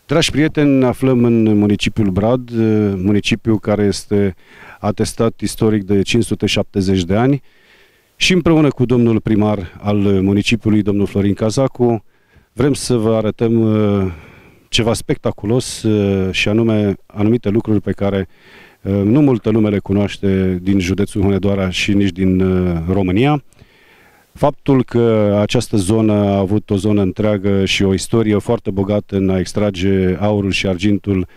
Dragi prieteni, ne aflăm în municipiul Brad, municipiu care este atestat istoric de 570 de ani și împreună cu domnul primar al municipiului, domnul Florin Cazacu, vrem să vă arătăm ceva spectaculos și anume anumite lucruri pe care nu multă lume le cunoaște din județul Hunedoara și nici din România. Faptul că această zonă a avut o zonă întreagă și o istorie foarte bogată în a extrage aurul și argintul,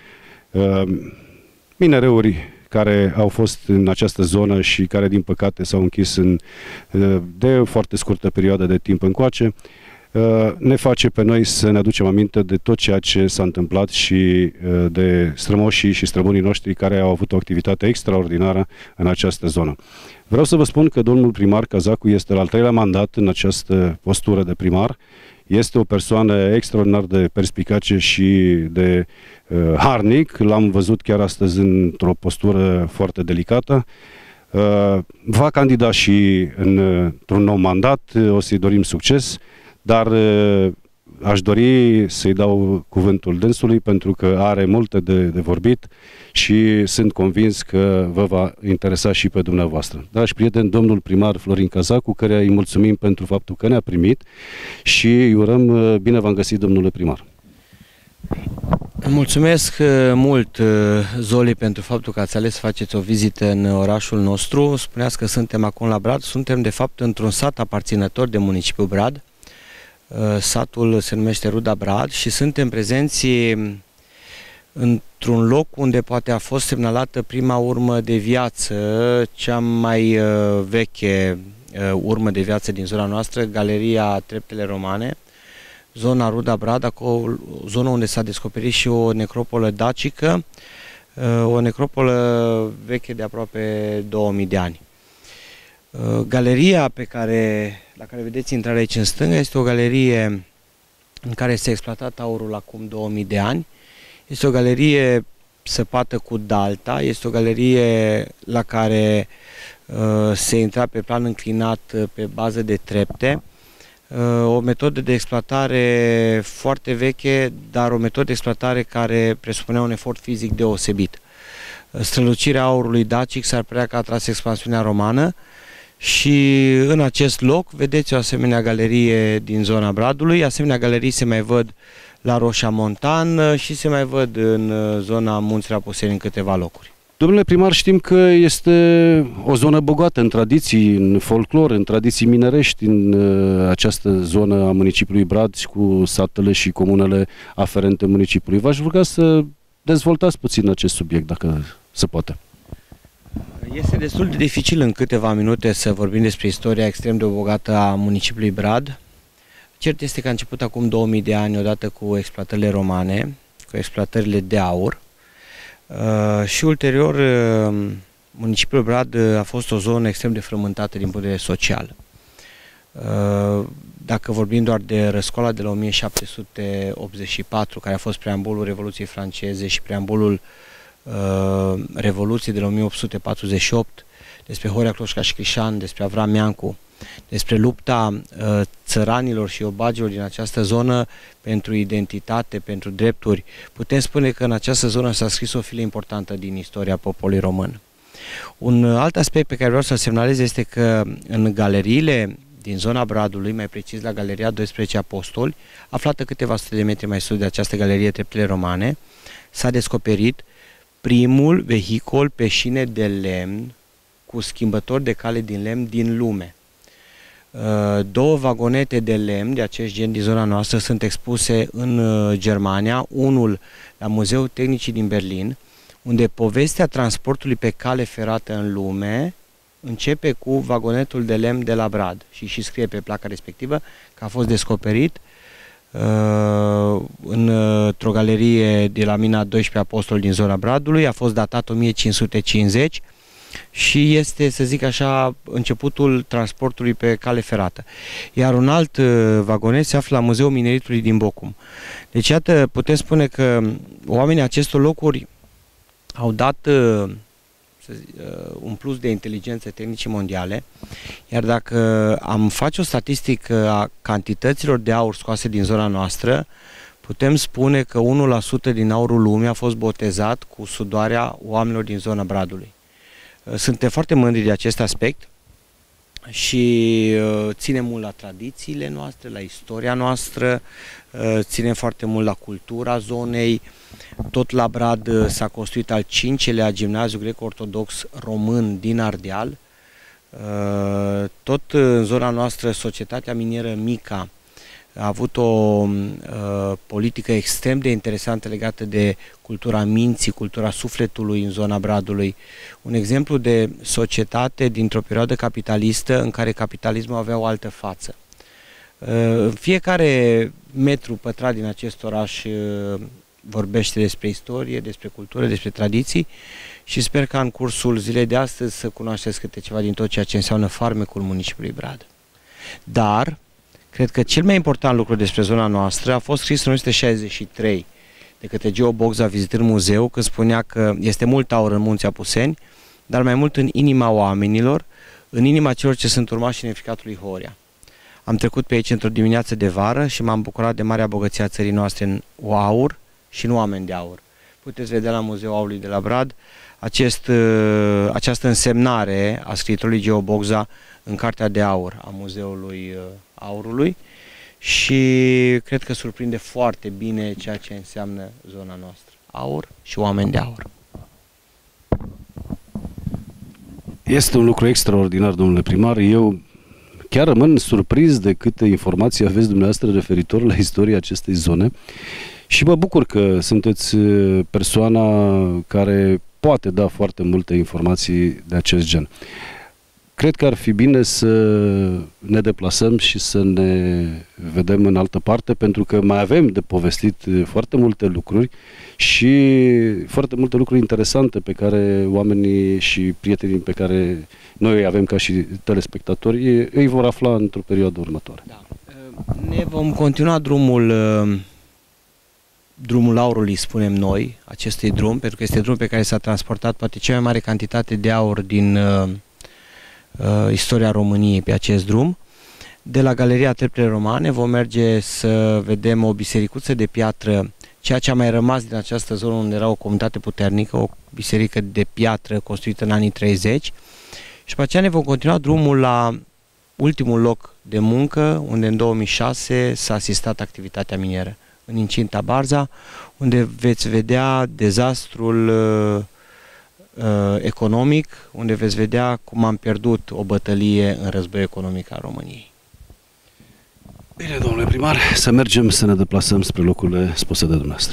minereuri care au fost în această zonă și care din păcate s-au închis de o foarte scurtă perioadă de timp încoace, ne face pe noi să ne aducem aminte de tot ceea ce s-a întâmplat și de strămoșii și străbunii noștri care au avut o activitate extraordinară în această zonă. Vreau să vă spun că domnul primar Cazacu este la al 3-lea mandat în această postură de primar. Este o persoană extraordinar de perspicace și de harnic. L-am văzut chiar astăzi într-o postură foarte delicată. Va candida și într-un nou mandat, o să-i dorim succes, dar aș dori să-i dau cuvântul dânsului pentru că are multe de vorbit și sunt convins că vă va interesa și pe dumneavoastră. Dragi prieteni, domnul primar Florin Cazacu, căreia îi mulțumim pentru faptul că ne-a primit și îi urăm bine v-am găsit, domnule primar. Mulțumesc mult, Zoli, pentru faptul că ați ales să faceți o vizită în orașul nostru. Spuneați că suntem acum la Brad. Suntem, de fapt, într-un sat aparținător de municipiul Brad. Satul se numește Ruda Brad și suntem prezenți într-un loc unde poate a fost semnalată prima urmă de viață, cea mai veche urmă de viață din zona noastră, Galeria Treptele Romane, zona Ruda Brad, acolo, zona unde s-a descoperit și o necropolă dacică, o necropolă veche de aproape 2000 de ani. Galeria la care vedeți intrarea aici în stânga este o galerie în care s-a exploatat aurul acum 2000 de ani. Este o galerie săpată cu dalta, este o galerie la care se intra pe plan înclinat pe bază de trepte. O metodă de exploatare foarte veche, dar o metodă de exploatare care presupunea un efort fizic deosebit. Strălucirea aurului dacic s-ar părea că a atras expansiunea romană și în acest loc vedeți o asemenea galerie din zona Bradului. Asemenea galerii se mai văd la Roșamontan și se mai văd în zona Munții Rapuseni în câteva locuri. Domnule primar, știm că este o zonă bogată în tradiții, în folclor, în tradiții minerești în această zonă a municipiului Brad și cu satele și comunele aferente municipiului. V-aș ruga să dezvoltați puțin acest subiect, dacă se poate. Este destul de dificil în câteva minute să vorbim despre istoria extrem de bogată a municipiului Brad. Cert este că a început acum 2000 de ani odată cu exploatările romane, cu exploatările de aur și ulterior municipiul Brad a fost o zonă extrem de frământată din punct de vedere social. Dacă vorbim doar de răscoala de la 1784, care a fost preambulul Revoluției franceze și preambulul Revoluției de la 1848, despre Horea Cloșca și Crișan, despre Avram Iancu, despre lupta țăranilor și obagilor din această zonă pentru identitate, pentru drepturi, putem spune că în această zonă s-a scris o filă importantă din istoria poporului român. Un alt aspect pe care vreau să-l semnalez este că în galeriile din zona Bradului, mai precis la Galeria 12 Apostoli, aflată câteva sute de metri mai sus de această galerie Treptele Romane, s-a descoperit primul vehicul pe șine de lemn cu schimbător de cale din lemn din lume. Două vagonete de lemn de acest gen din zona noastră sunt expuse în Germania, unul la Muzeul Tehnicii din Berlin, unde povestea transportului pe cale ferată în lume începe cu vagonetul de lemn de la Brad și scrie pe placa respectivă că a fost descoperit într-o galerie de la mina 12 Apostoli din zona Bradului, a fost datat 1550 și este, să zic așa, începutul transportului pe cale ferată. Iar un alt vagonet se află la Muzeul Mineritului din Bocum. Deci, iată, putem spune că oamenii acestor locuri au dat un plus de inteligență tehnice mondiale, iar dacă am face o statistică a cantităților de aur scoase din zona noastră, putem spune că 1% din aurul lumii a fost botezat cu sudoarea oamenilor din zona Bradului. Suntem foarte mândri de acest aspect și ținem mult la tradițiile noastre, la istoria noastră, ținem foarte mult la cultura zonei. Tot la Brad s-a construit al 5-lea gimnaziu grec-ortodox român din Ardeal. Tot în zona noastră, societatea minieră Mica a avut o politică extrem de interesantă legată de cultura minții, cultura sufletului în zona Bradului. Un exemplu de societate dintr-o perioadă capitalistă în care capitalismul avea o altă față. Fiecare metru pătrat din acest oraș vorbește despre istorie, despre cultură, despre tradiții și sper că în cursul zilei de astăzi să cunoașteți câte ceva din tot ceea ce înseamnă farmecul municipiului Brad. Dar cred că cel mai important lucru despre zona noastră a fost scris în 1963 de către Geo Bogza vizitând muzeu, când spunea că este mult aur în Munții Apuseni, dar mai mult în inima oamenilor, în inima celor ce sunt urmași neficatului Horia. Am trecut pe aici într-o dimineață de vară și m-am bucurat de marea bogăție a țării noastre în aur și în oameni de aur. Puteți vedea la Muzeul Aurului de la Brad această însemnare a scriitorului Geo Bogza în Cartea de Aur a Muzeului Aurului și cred că surprinde foarte bine ceea ce înseamnă zona noastră. Aur și oameni de aur. Este un lucru extraordinar, domnule primar. Eu chiar rămân surprins de câte informații aveți dumneavoastră referitor la istoria acestei zone și mă bucur că sunteți persoana care poate da foarte multe informații de acest gen. Cred că ar fi bine să ne deplasăm și să ne vedem în altă parte, pentru că mai avem de povestit foarte multe lucruri și foarte multe lucruri interesante pe care oamenii și prietenii pe care noi îi avem ca și telespectatori îi vor afla într-o perioadă următoare. Da. Ne vom continua drumul aurului, spunem noi, acestui drum, pentru că este drum pe care s-a transportat poate cea mai mare cantitate de aur din istoria României pe acest drum. De la Galeria Treptele Romane vom merge să vedem o bisericuță de piatră, ceea ce a mai rămas din această zonă unde era o comunitate puternică, o biserică de piatră construită în anii 30 și după aceea ne vom continua drumul la ultimul loc de muncă, unde în 2006 s-a asistat activitatea minieră, în incinta Barza, unde veți vedea dezastrul economic, unde veți vedea cum am pierdut o bătălie în războiul economic al României. Bine, domnule primar, să mergem să ne deplasăm spre locurile spuse de dumneavoastră.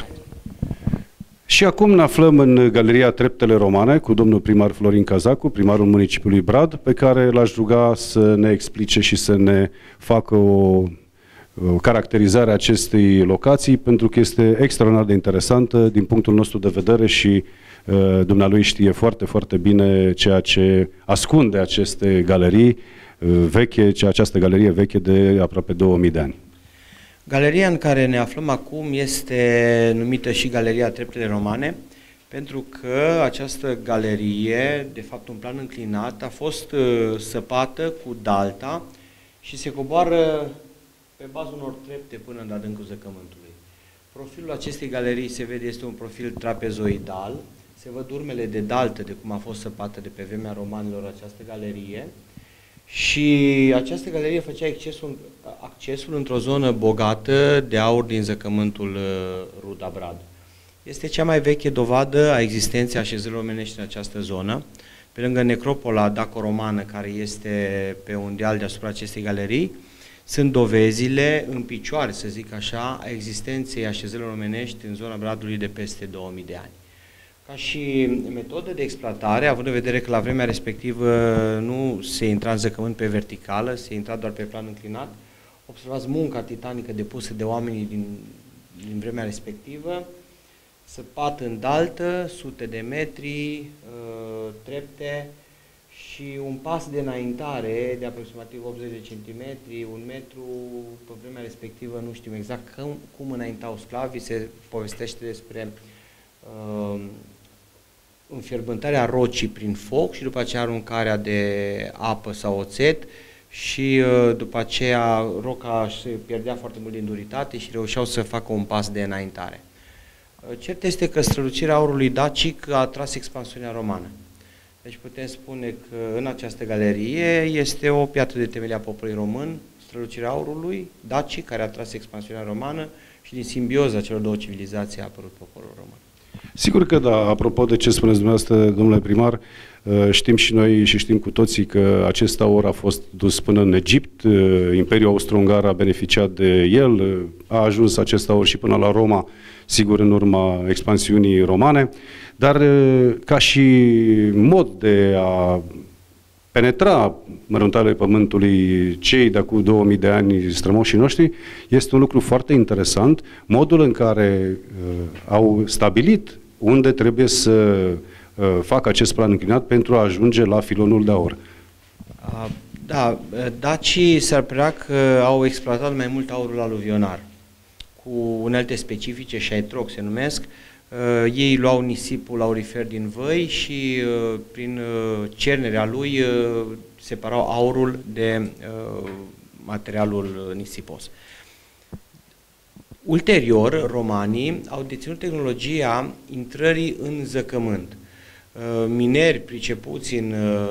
Și acum ne aflăm în Galeria Treptele Romane cu domnul primar Florin Cazacu, primarul municipiului Brad, pe care l-aș ruga să ne explice și să ne facă o caracterizare a acestei locații, pentru că este extraordinar de interesantă din punctul nostru de vedere și dumnealui știe foarte, foarte bine ceea ce ascunde aceste galerii veche, această galerie veche de aproape 2000 de ani. Galeria în care ne aflăm acum este numită și Galeria Treptele Romane, pentru că această galerie, de fapt un plan înclinat, a fost săpată cu dalta și se coboară pe baza unor trepte până în adâncul zăcământului. Profilul acestei galerii se vede, este un profil trapezoidal, se văd urmele de daltă de cum a fost săpată de pe vremea romanilor această galerie și această galerie făcea accesul într-o zonă bogată de aur din zăcământul Ruda Brad. Este cea mai veche dovadă a existenței așezărilor omenești în această zonă, pe lângă necropola daco-romană care este pe un deal deasupra acestei galerii. Sunt dovezile în picioare, să zic așa, a existenței așezărilor omenești în zona Bradului de peste 2000 de ani. Ca și metodă de exploatare, având în vedere că la vremea respectivă nu se intra în zăcământ pe verticală, se intra doar pe plan înclinat, observați munca titanică depusă de oamenii din vremea respectivă, săpat în daltă, sute de metri, trepte și un pas de înaintare de aproximativ 80 de centimetri, un metru, pe vremea respectivă nu știm exact cum înaintau sclavii, se povestește despre înfierbântarea rocii prin foc și după aceea aruncarea de apă sau oțet și după aceea roca se pierdea foarte mult din duritate și reușeau să facă un pas de înaintare. Cert este că strălucirea aurului dacic a atras expansiunea romană. Deci putem spune că în această galerie este o piatră de temelie a poporului român, strălucirea aurului dacic, care a atras expansiunea romană și din simbioza celor două civilizații a apărut poporul român. Sigur că da. Apropo de ce spuneți dumneavoastră, domnule primar, știm și noi și știm cu toții că acest aur a fost dus până în Egipt, Imperiul Austro-Ungar a beneficiat de el, a ajuns acest aur și până la Roma, sigur în urma expansiunii romane, dar ca și mod de a penetra măruntaile pământului cei de acum 2000 de ani strămoșii noștri, este un lucru foarte interesant, modul în care au stabilit unde trebuie să facă acest plan înclinat pentru a ajunge la filonul de aur. Da, dacii s-ar părea că au exploatat mai mult aurul aluvionar, cu unelte specifice, șaitroc se numesc. Ei luau nisipul aurifer din văi și prin cernerea lui separau aurul de materialul nisipos. Ulterior, romanii au deținut tehnologia intrării în zăcământ. Mineri pricepuți în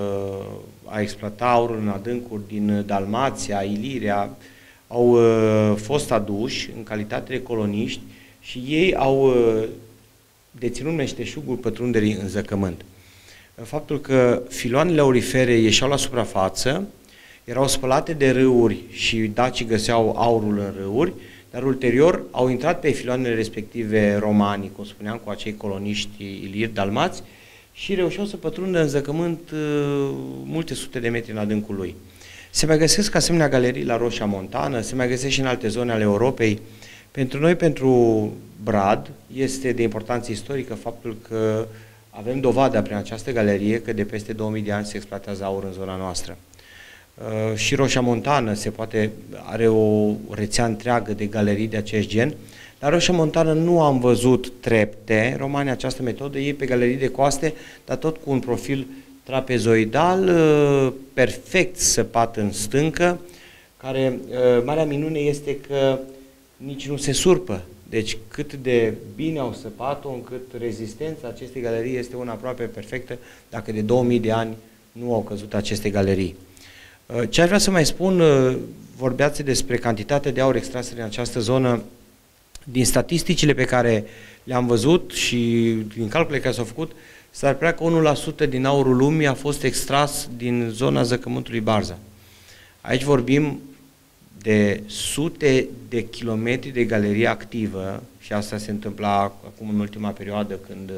a exploata aurul în adâncuri din Dalmația, Iliria, au fost aduși în calitate de coloniști și ei au deținut meșteșugul pătrunderii în zăcământ. Faptul că filoanele aurifere ieșeau la suprafață, erau spălate de râuri și dacii găseau aurul în râuri, dar ulterior au intrat pe filoanele respective romanii, cum spuneam, cu acei coloniști iliri, dalmați, și reușeau să pătrundă în zăcământ multe sute de metri în adâncul lui. Se mai găsesc asemenea galerii la Roșia Montană, se mai găsesc și în alte zone ale Europei. Pentru noi, pentru Brad, este de importanță istorică faptul că avem dovada prin această galerie că de peste 2000 de ani se exploatează aur în zona noastră. Și Roșia Montană are o rețea întreagă de galerii de acest gen. La Roșia Montană nu am văzut trepte romane, această metodă, ei pe galerii de coaste, dar tot cu un profil trapezoidal, perfect săpat în stâncă, care, marea minune este că nici nu se surpă. Deci cât de bine au săpat-o, încât rezistența acestei galerii este una aproape perfectă, dacă de 2000 de ani nu au căzut aceste galerii. Ce aș vrea să mai spun, vorbeați despre cantitatea de aur extrasă din această zonă. Din statisticile pe care le-am văzut și din calculele care s-au făcut, s-ar părea că 1% din aurul lumii a fost extras din zona zăcământului Barza. Aici vorbim de sute de kilometri de galerie activă și asta se întâmpla acum în ultima perioadă când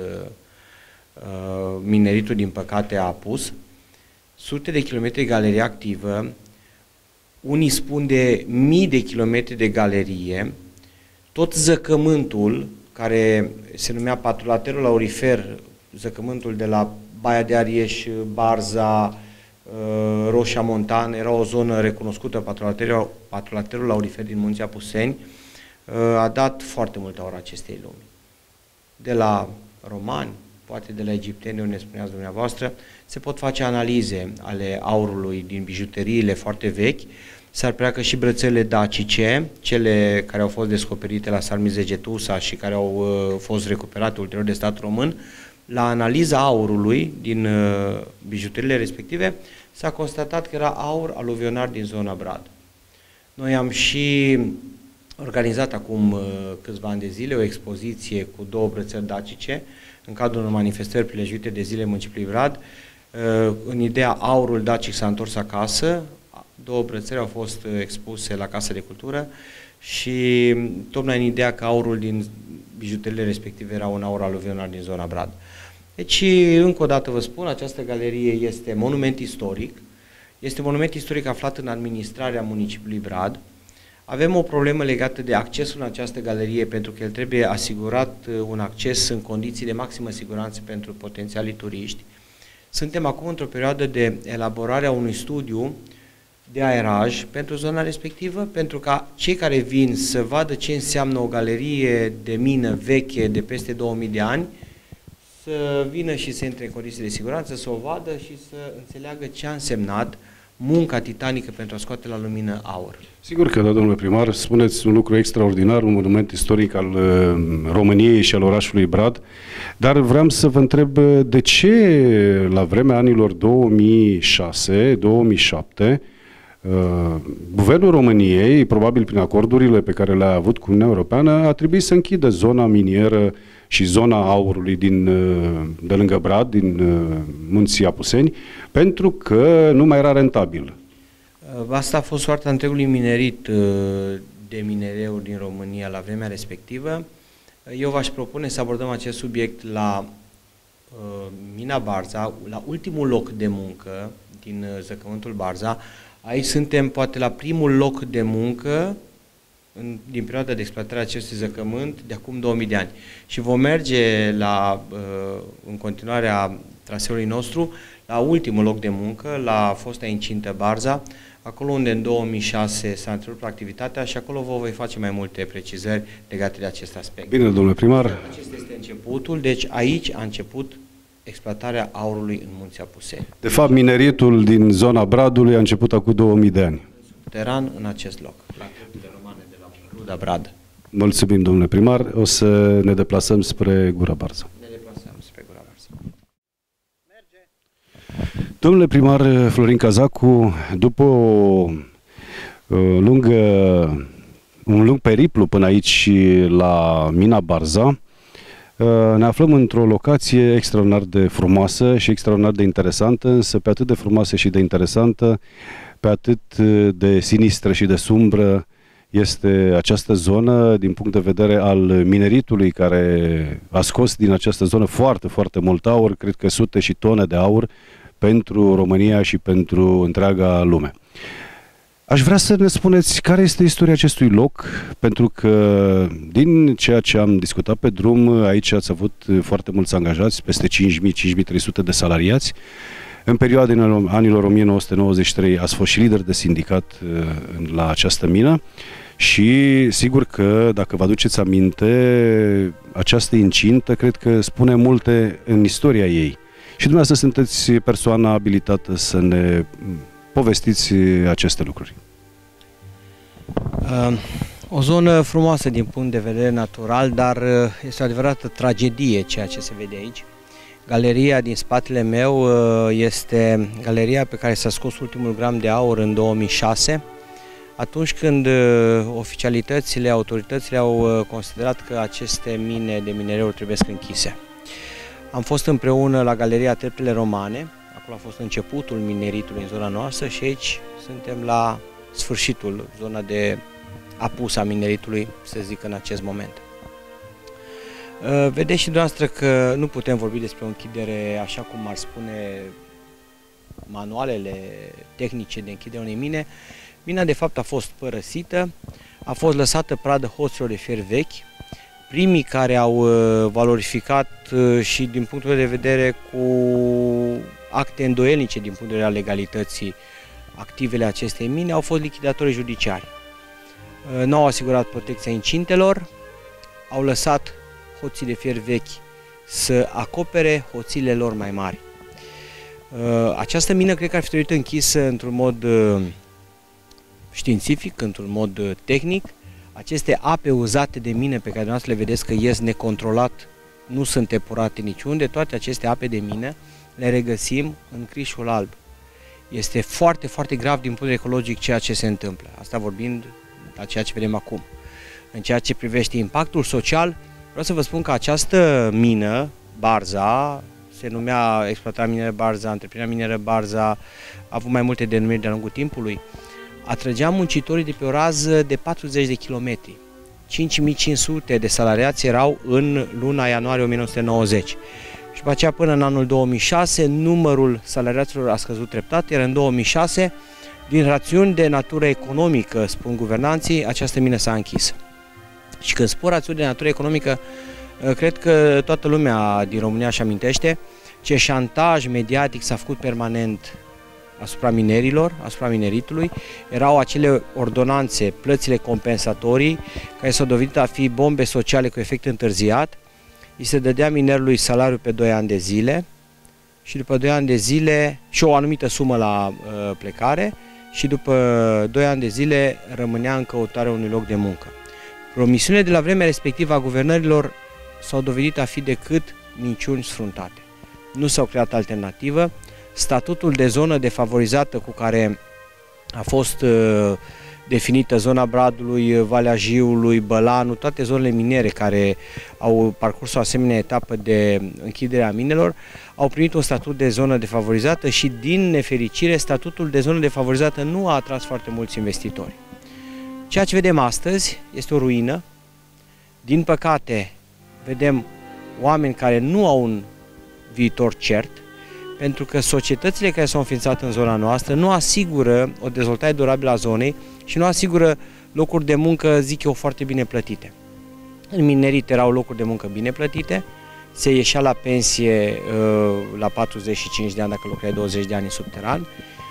mineritul din păcate a apus. Sute de kilometri de galerie activă, unii spun de mii de kilometri de galerie, tot zăcământul, care se numea patrulaterul aurifer, zăcământul de la Baia de Arieș, Barza, Roșia Montană, era o zonă recunoscută, patrulaterul aurifer din Munții Apuseni, a dat foarte mult aur acestei lumi. De la romani, poate de la egipteni, unde spuneați dumneavoastră, se pot face analize ale aurului din bijuteriile foarte vechi. S-ar părea că și brățările dacice, cele care au fost descoperite la Sarmizegetusa și care au fost recuperate ulterior de statul român, la analiza aurului din bijuteriile respective, s-a constatat că era aur aluvionar din zona Brad. Noi am și organizat acum câțiva ani de zile o expoziție cu 2 brățări dacice în cadrul unor manifestări prilejuite de zile municipiului Brad. În ideea aurul dacic s-a întors acasă, 2 brățări au fost expuse la Casa de Cultură și tocmai în ideea că aurul din bijuteriile respective era un aur aluvionar din zona Brad. Deci, încă o dată vă spun, această galerie este monument istoric, este monument istoric aflat în administrarea municipiului Brad. Avem o problemă legată de accesul în această galerie, pentru că el trebuie asigurat un acces în condiții de maximă siguranță pentru potențialii turiști. Suntem acum într-o perioadă de elaborare a unui studiu de aeraj pentru zona respectivă, pentru ca cei care vin să vadă ce înseamnă o galerie de mină veche de peste 2000 de ani, să vină și să intre în condiții de siguranță, să o vadă și să înțeleagă ce a însemnat munca titanică pentru a scoate la lumină aur. Sigur că da, domnule primar, spuneți un lucru extraordinar, un monument istoric al României și al orașului Brad, dar vreau să vă întreb de ce la vremea anilor 2006-2007 Guvernul României, probabil prin acordurile pe care le-a avut cu Uniunea Europeană, a trebuit să închidă zona minieră și zona aurului de lângă Brad, din Munții Apuseni, pentru că nu mai era rentabil. Asta a fost soarta întregului minerit de minereuri din România la vremea respectivă. Eu v-aș propune să abordăm acest subiect la Mina Barza, la ultimul loc de muncă din zăcământul Barza. Aici suntem poate la primul loc de muncă din perioada de exploatare a acestui zăcământ de acum 2000 de ani. Și vom merge în continuarea traseului nostru la ultimul loc de muncă, la fosta incintă Barza, acolo unde în 2006 s-a întrerupt activitatea și acolo vă voi face mai multe precizări legate de acest aspect. Bine, domnule primar. Acesta este începutul, deci aici a început exploatarea aurului în Munții Apuseni. De fapt, mineritul din zona Bradului a început acum 2000 de ani. Subteran în acest loc, la treptele romane de la Ruda Brad. Mulțumim, domnule primar. O să ne deplasăm spre Gura Barza. Ne deplasăm spre Gura Barza. Merge! Domnule primar Florin Cazacu, după un lung periplu până aici la Mina Barza, ne aflăm într-o locație extraordinar de frumoasă și extraordinar de interesantă, însă pe atât de frumoasă și de interesantă, pe atât de sinistră și de sumbră este această zonă din punct de vedere al mineritului care a scos din această zonă foarte, foarte mult aur, cred că sute și tone de aur pentru România și pentru întreaga lume. Aș vrea să ne spuneți care este istoria acestui loc, pentru că din ceea ce am discutat pe drum, aici ați avut foarte mulți angajați, peste 5.000-5.300 de salariați. În perioada anilor 1993 ați fost și lider de sindicat la această mină și sigur că, dacă vă aduceți aminte, această incintă cred că spune multe în istoria ei. Și dumneavoastră sunteți persoana abilitată să ne povestiți aceste lucruri. O zonă frumoasă din punct de vedere natural, dar este o adevărată tragedie ceea ce se vede aici. Galeria din spatele meu este galeria pe care s-a scos ultimul gram de aur în 2006, atunci când oficialitățile, autoritățile au considerat că aceste mine de minereuri trebuie închise. Am fost împreună la Galeria Treptele Romane, acolo a fost începutul mineritului în zona noastră și aici suntem la sfârșitul, zona de apus a mineritului, să zic, în acest moment. Vedeți și dumneavoastră că nu putem vorbi despre o închidere așa cum ar spune manualele tehnice de închidere unei mine. Mina de fapt a fost părăsită, a fost lăsată pradă hoților de fier vechi, primii care au valorificat și din punctul de vedere cu acte îndoielnice din punct de vedere al legalității activele acestei mine au fost lichidatorii judiciari. Nu au asigurat protecția incintelor, au lăsat hoții de fier vechi să acopere hoțile lor mai mari. Această mină cred că ar fi trebuit închisă într-un mod științific, într-un mod tehnic. Aceste ape uzate de mine pe care dumneavoastră le vedeți că ies necontrolat, nu sunt epurate niciunde, toate aceste ape de mină le regăsim în Crișul Alb. Este foarte, foarte grav din punct de vedere ecologic ceea ce se întâmplă. Asta vorbind la ceea ce vedem acum. În ceea ce privește impactul social, vreau să vă spun că această mină, Barza, se numea exploatarea mineră Barza, întreprinderea mineră Barza, a avut mai multe denumiri de-a lungul timpului, atrăgea muncitorii de pe o rază de 40 de kilometri. 5500 de salariați erau în luna ianuarie 1990. Și după aceea, până în anul 2006, numărul salariaților a scăzut treptat, iar în 2006, din rațiuni de natură economică, spun guvernanții, această mină s-a închis. Și când spun rațiuni de natură economică, cred că toată lumea din România își amintește ce șantaj mediatic s-a făcut permanent asupra minerilor, asupra mineritului. Erau acele ordonanțe, plățile compensatorii, care s-au dovedit a fi bombe sociale cu efect întârziat. Îi se dădea minerului salariu pe 2 ani de zile și după 2 ani de zile și o anumită sumă la plecare și după 2 ani de zile rămânea în căutarea unui loc de muncă. Promisiunile de la vremea respectivă a guvernărilor s-au dovedit a fi decât minciuni sfruntate. Nu s-au creat alternativă. Statutul de zonă defavorizată cu care a fost definită zona Bradului, Valea Jiului, Bălanu, toate zonele minere care au parcurs o asemenea etapă de închidere a minelor, au primit un statut de zonă defavorizată și, din nefericire, statutul de zonă defavorizată nu a atras foarte mulți investitori. Ceea ce vedem astăzi este o ruină. Din păcate, vedem oameni care nu au un viitor cert, pentru că societățile care s-au înființat în zona noastră nu asigură o dezvoltare durabilă a zonei și nu asigură locuri de muncă, zic eu, foarte bine plătite. În minerit erau locuri de muncă bine plătite, se ieșea la pensie la 45 de ani dacă lucrai 20 de ani în subteran.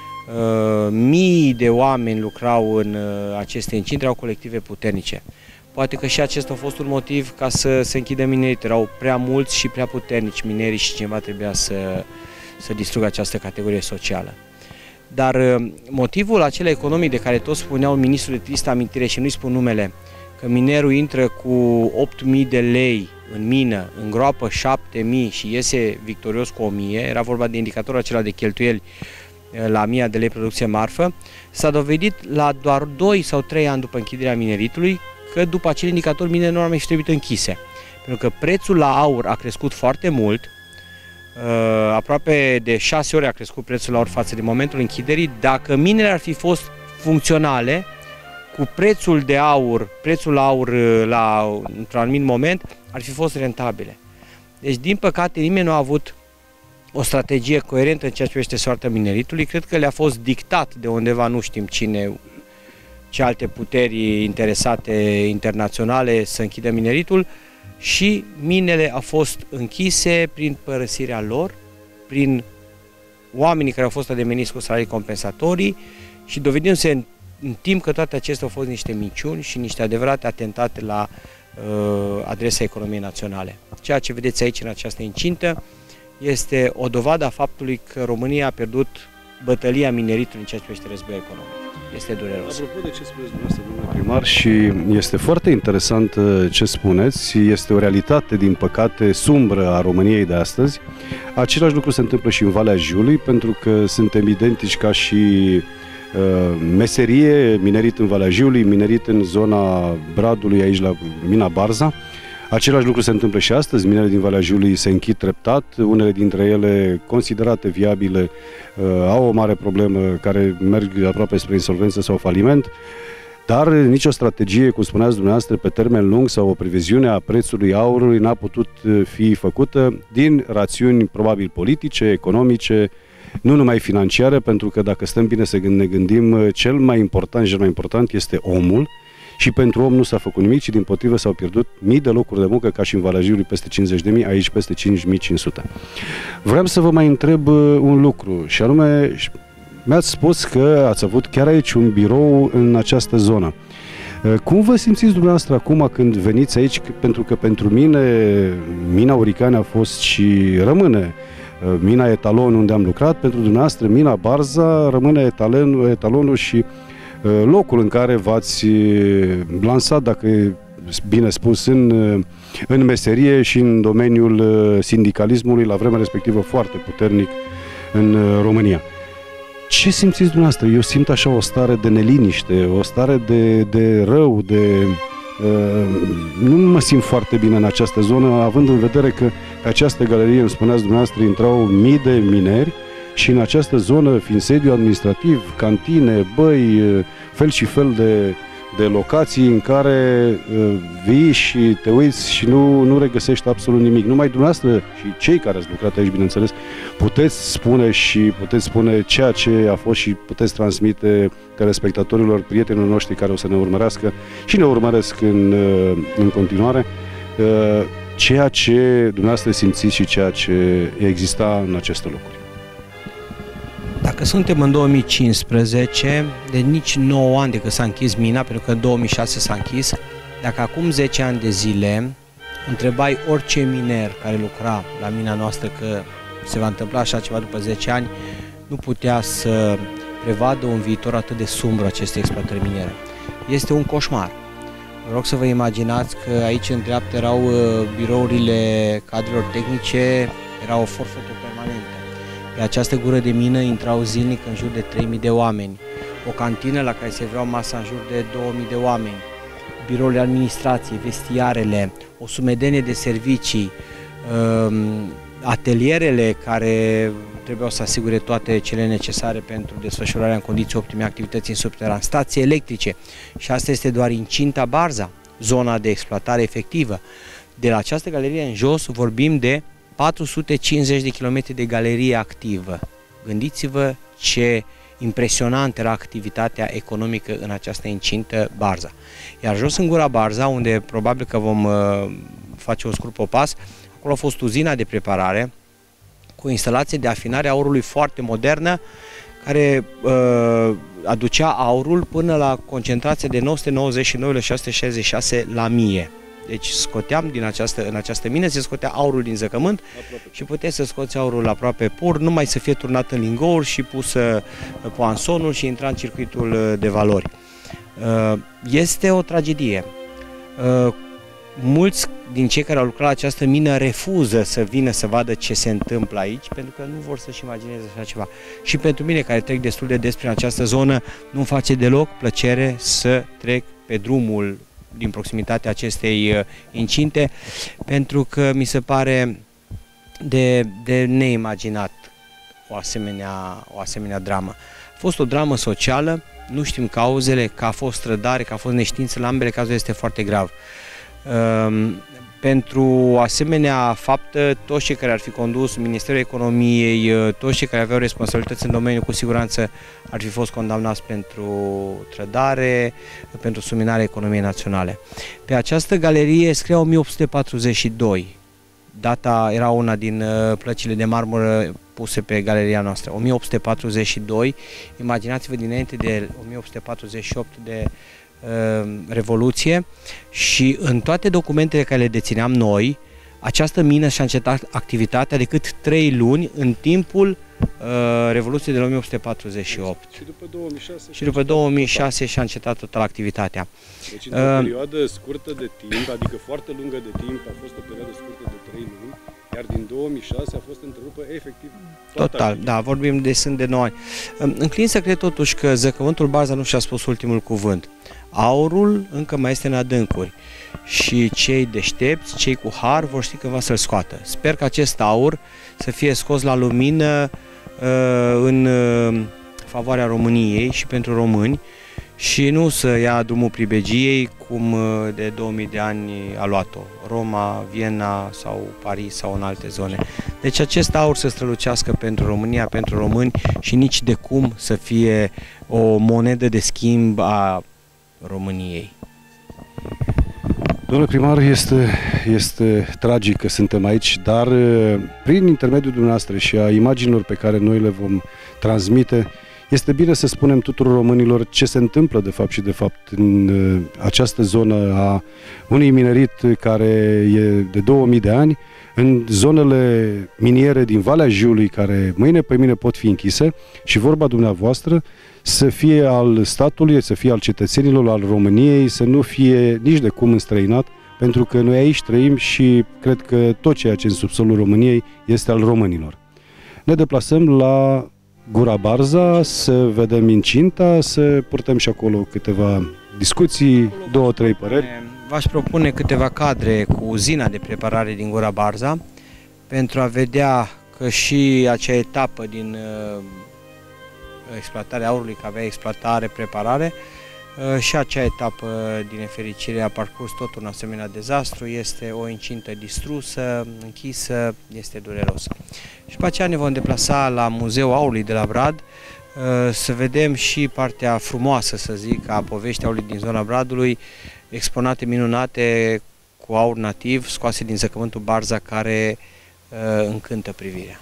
Mii de oameni lucrau în aceste incinte, erau colective puternice. Poate că și acesta a fost un motiv ca să se închidă minerit. Erau prea mulți și prea puternici minerii și cineva trebuia să distrugă această categorie socială. Dar motivul acela economic de care toți spuneau ministrul de tristă amintire și nu-i spun numele, că minerul intră cu 8.000 de lei în mină, îngroapă 7.000 și iese victorios cu 1.000, era vorba de indicatorul acela de cheltuieli la 1.000 de lei producție marfă, s-a dovedit la doar 2 sau 3 ani după închiderea mineritului că după acel indicator minele nu ar mai fi trebuit închise. Pentru că prețul la aur a crescut foarte mult, aproape de 6 ori a crescut prețul la aur față de momentul închiderii. Dacă minele ar fi fost funcționale, cu prețul la aur într-un anumit moment, ar fi fost rentabile. Deci, din păcate, nimeni nu a avut o strategie coerentă în ceea ce privește soarta mineritului. Cred că le-a fost dictat de undeva, nu știm cine, ce alte puteri interesate internaționale să închidă mineritul, și minele au fost închise prin părăsirea lor, prin oamenii care au fost ademeniți cu salarii compensatorii și dovedindu-se în timp că toate acestea au fost niște minciuni și niște adevărate atentate la adresa economiei naționale. Ceea ce vedeți aici în această incintă este o dovadă a faptului că România a pierdut bătălia mineritului în ceea ce privește războiul economic. Este dureros. Apropo de ce spuneți dumneavoastră, domnule primar, și este foarte interesant ce spuneți, este o realitate, din păcate, sumbră a României de astăzi. Același lucru se întâmplă și în Valea Jiului, pentru că suntem identici ca și meserie, minerit în Valea Jiului, minerit în zona Bradului, aici la mina Barza. Același lucru se întâmplă și astăzi, minele din Valea Jiului se închid treptat, unele dintre ele considerate viabile au o mare problemă, care merg aproape spre insolvență sau faliment, dar nicio strategie, cum spuneați dumneavoastră, pe termen lung sau o previziune a prețului aurului n-a putut fi făcută din rațiuni probabil politice, economice, nu numai financiare, pentru că dacă stăm bine să ne gândim, cel mai important este omul. Și pentru om nu s-a făcut nimic, ci dimpotrivă s-au pierdut mii de locuri de muncă, ca și în Valea Jiului peste 50.000, aici peste 5.500. Vreau să vă mai întreb un lucru, și anume, mi-ați spus că ați avut chiar aici un birou în această zonă. Cum vă simțiți dumneavoastră acum când veniți aici? Pentru că pentru mine mina Auricane a fost și rămâne mina etalon unde am lucrat, pentru dumneavoastră mina Barza rămâne etalonul și locul în care v-ați lansat, dacă e bine spus, în meserie și în domeniul sindicalismului, la vremea respectivă foarte puternic în România. Ce simțiți dumneavoastră? Eu simt așa o stare de neliniște, o stare de rău, nu mă simt foarte bine în această zonă, având în vedere că pe această galerie, îmi spuneați dumneavoastră, intrau mii de mineri, și în această zonă, fiind sediu administrativ, cantine, băi, fel și fel de locații în care vii și te uiți și nu regăsești absolut nimic. Numai dumneavoastră și cei care ați lucrat aici, bineînțeles, puteți spune ceea ce a fost și puteți transmite telespectatorilor, prietenilor noștri care o să ne urmărească și ne urmăresc în continuare, ceea ce dumneavoastră simțiți și ceea ce exista în aceste locuri. Dacă suntem în 2015, de nici 9 ani de când s-a închis mina, pentru că în 2006 s-a închis, dacă acum 10 ani de zile întrebai orice miner care lucra la mina noastră că se va întâmpla așa ceva după 10 ani, nu putea să prevadă un viitor atât de sumbru acestei exploatări miniere. Este un coșmar. Vă rog să vă imaginați că aici în dreapta erau birourile cadrelor tehnice, era o forfetă permanentă. Pe această gură de mină intrau zilnic în jur de 3000 de oameni. O cantină la care serveau masa în jur de 2000 de oameni. Birourile administrației, vestiarele, o sumedenie de servicii, atelierele care trebuiau să asigure toate cele necesare pentru desfășurarea în condiții optime activității în subteran, stații electrice. Și asta este doar incinta Barza, zona de exploatare efectivă. De la această galerie în jos vorbim de 450 de kilometri de galerie activă. Gândiți-vă ce impresionant era activitatea economică în această incintă Barza. Iar jos în Gura Barza, unde probabil că vom face un scurt popas, acolo a fost uzina de preparare cu o instalație de afinare a aurului foarte modernă, care aducea aurul până la concentrație de 999,666 la mie. Deci scoteam în această mină, se scotea aurul din zăcământ și puteai să scoți aurul aproape pur, numai să fie turnat în lingouri și pusă poansonul și intra în circuitul de valori. Este o tragedie. Mulți din cei care au lucrat la această mină refuză să vină să vadă ce se întâmplă aici, pentru că nu vor să-și imagineze așa ceva. Și pentru mine, care trec destul de des prin această zonă, nu-mi face deloc plăcere să trec pe drumul din proximitatea acestei incinte, pentru că mi se pare de neimaginat o asemenea dramă. A fost o dramă socială, nu știm cauzele, că a fost trădare, că a fost neștiință, la ambele cazuri este foarte grav. Pentru o asemenea faptă, toți cei care ar fi condus Ministerul Economiei, toți cei care aveau responsabilități în domeniu, cu siguranță ar fi fost condamnați pentru trădare, pentru subminarea economiei naționale. Pe această galerie scria 1842. Data era una din plăcile de marmură puse pe galeria noastră. 1842, imaginați-vă dinainte de 1848 de Revoluție, și în toate documentele care le dețineam noi, această mină și-a încetat activitatea decât 3 luni în timpul Revoluției de 1848. Și după 2006 și-a încetat total activitatea. Deci într-o perioadă scurtă de timp, adică foarte lungă de timp, a fost o perioadă scurtă de 3 luni, iar din 2006 a fost întrerupă efectiv total. Da, vorbim de 9 ani. Înclin să cred totuși că zăcământul Barza nu și-a spus ultimul cuvânt. Aurul încă mai este în adâncuri și cei deștepți, cei cu har, vor ști cândva să-l scoată. Sper că acest aur să fie scos la lumină în favoarea României și pentru români, și nu să ia drumul pribegiei cum de 2000 de ani a luat-o Roma, Viena sau Paris sau în alte zone. Deci acest aur să strălucească pentru România, pentru români, și nici de cum să fie o monedă de schimb a României. Domnule primar, este tragic că suntem aici, dar prin intermediul dumneavoastră și a imaginilor pe care noi le vom transmite, este bine să spunem tuturor românilor ce se întâmplă de fapt și de fapt în această zonă a unui minerit care e de 2000 de ani, în zonele miniere din Valea Jiului, care mâine pe mine pot fi închise, și vorba dumneavoastră să fie al statului, să fie al cetățenilor, al României, să nu fie nici de cum înstrăinat, pentru că noi aici trăim și cred că tot ceea ce în subsolul României este al românilor. Ne deplasăm la Gura Barza, să vedem incinta, să purtăm și acolo câteva discuții, 2-3 păreri. V-aș propune câteva cadre cu uzina de preparare din Gura Barza, pentru a vedea că și acea etapă din exploatarea aurului, că avea exploatare, preparare, și acea etapă, din nefericire, a parcurs tot un asemenea dezastru. Este o incintă distrusă, închisă, este dureros. Și după aceea ne vom deplasa la Muzeul Aurului de la Brad, să vedem și partea frumoasă, să zic, a poveștii aurului din zona Bradului, exponate minunate cu aur nativ, scoase din zăcământul Barza, care încântă privirea.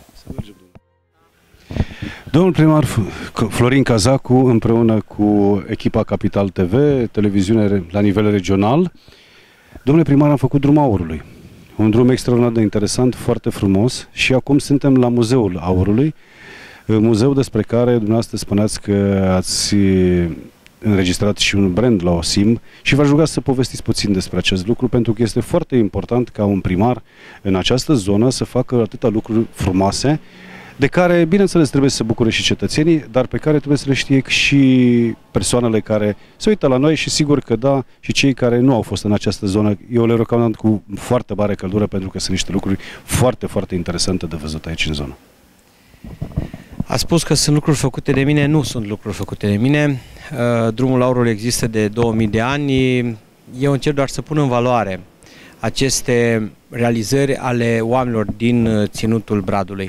Domnul primar Florin Cazacu, împreună cu echipa Capital TV, televiziune la nivel regional. Domnule primar, am făcut Drumul Aurului. Un drum extraordinar de interesant, foarte frumos și acum suntem la Muzeul Aurului, muzeu despre care dumneavoastră spuneați că ați înregistrat și un brand la OSIM și v-aș ruga să povestiți puțin despre acest lucru, pentru că este foarte important ca un primar în această zonă să facă atâtea lucruri frumoase, de care, bineînțeles, trebuie să se bucure și cetățenii, dar pe care trebuie să le știe și persoanele care se uită la noi și sigur că da, și cei care nu au fost în această zonă. Eu le recomand cu foarte mare căldură pentru că sunt niște lucruri foarte, foarte interesante de văzut aici în zonă. A spus că sunt lucruri făcute de mine, nu sunt lucruri făcute de mine. Drumul Aurului există de 2000 de ani. Eu încerc doar să pun în valoare aceste realizări ale oamenilor din ținutul Bradului.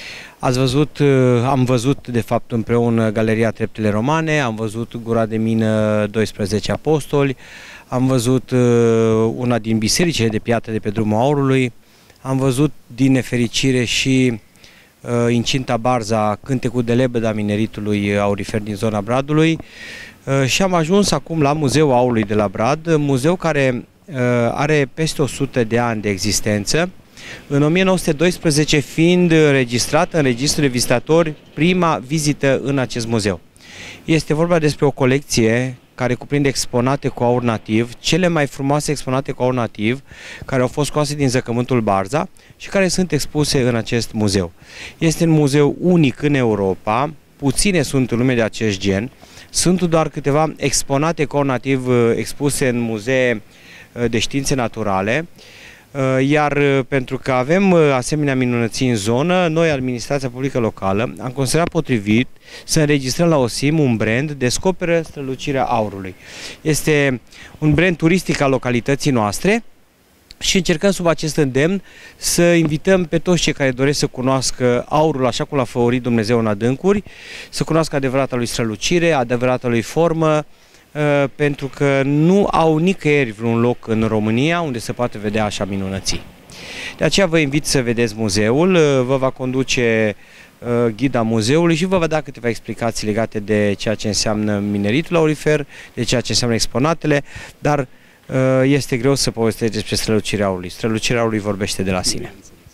Am văzut de fapt împreună Galeria Treptele Romane, am văzut Gura de Mină 12 Apostoli, am văzut una din bisericile de piatră de pe Drumul Aurului, am văzut din nefericire și incinta Barza, cântecul de lebăda mineritului aurifer din zona Bradului și am ajuns acum la Muzeul Aurului de la Brad, muzeu care are peste 100 de ani de existență, în 1912 fiind registrată în registrul de vizitatori prima vizită în acest muzeu. Este vorba despre o colecție care cuprinde exponate cu aur nativ, cele mai frumoase exponate cu aur nativ, care au fost scoase din zăcământul Barza și care sunt expuse în acest muzeu. Este un muzeu unic în Europa, puține sunt în lume de acest gen, sunt doar câteva exponate cu aur nativ expuse în muzee de științe naturale, iar pentru că avem asemenea minunății în zonă, noi, Administrația Publică Locală, am considerat potrivit să înregistrăm la OSIM un brand Descoperă strălucirea aurului. Este un brand turistic al localității noastre și încercăm sub acest îndemn să invităm pe toți cei care doresc să cunoască aurul așa cum l-a făurit Dumnezeu în adâncuri, să cunoască adevărata lui strălucire, adevărata lui formă, pentru că nu au nicăieri vreun loc în România unde se poate vedea așa minunății. De aceea vă invit să vedeți muzeul, vă va conduce ghida muzeului și vă va da câteva explicații legate de ceea ce înseamnă mineritul aurifer, de ceea ce înseamnă exponatele, dar este greu să povestești despre strălucirea aurului. Strălucirea aurului vorbește de la sine.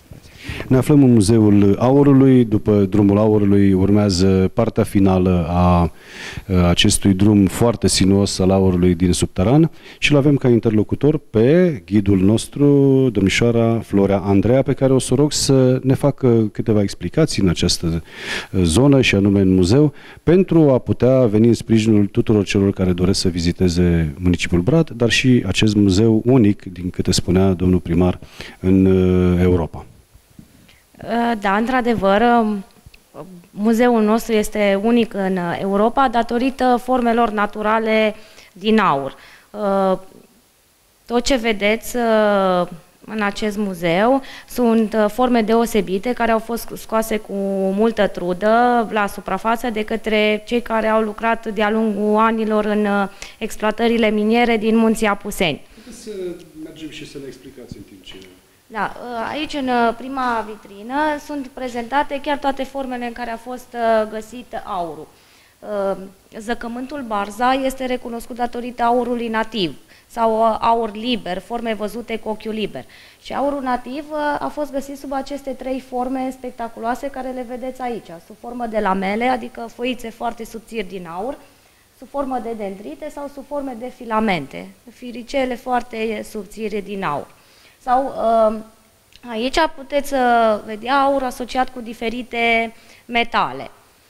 Ne aflăm în Muzeul Aurului, după Drumul Aurului urmează partea finală a acestui drum foarte sinuos al aurului din subteran și îl avem ca interlocutor pe ghidul nostru, domnișoara Florea Andreea, pe care o să rog să ne facă câteva explicații în această zonă și anume în muzeu, pentru a putea veni în sprijinul tuturor celor care doresc să viziteze municipiul Brad, dar și acest muzeu unic, din câte spunea domnul primar, în Europa. Da, într-adevăr, muzeul nostru este unic în Europa datorită formelor naturale din aur. Tot ce vedeți în acest muzeu sunt forme deosebite care au fost scoase cu multă trudă la suprafață de către cei care au lucrat de-a lungul anilor în exploatările miniere din Munții Apuseni. Puteți să mergem și să ne explicați în timp ce... Da, aici în prima vitrină sunt prezentate chiar toate formele în care a fost găsit aurul. Zăcământul Barza este recunoscut datorită aurului nativ sau aur liber, forme văzute cu ochiul liber. Și aurul nativ a fost găsit sub aceste trei forme spectaculoase care le vedeți aici, sub formă de lamele, adică foițe foarte subțiri din aur, sub formă de dendrite sau sub forme de filamente, firicele foarte subțiri din aur. Sau aici puteți vedea aur asociat cu diferite metale.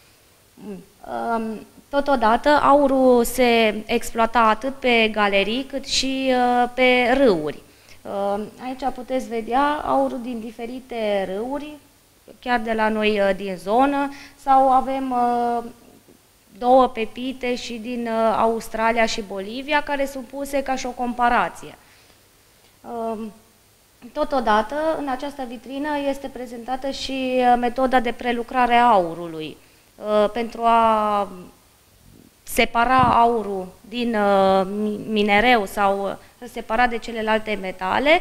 Totodată aurul se exploata atât pe galerii cât și pe râuri. Aici puteți vedea aurul din diferite râuri, chiar de la noi din zonă, sau avem două pepite și din Australia și Bolivia care sunt puse ca și o comparație. Totodată, în această vitrină este prezentată și metoda de prelucrare a aurului. Pentru a separa aurul din minereu sau separat de celelalte metale,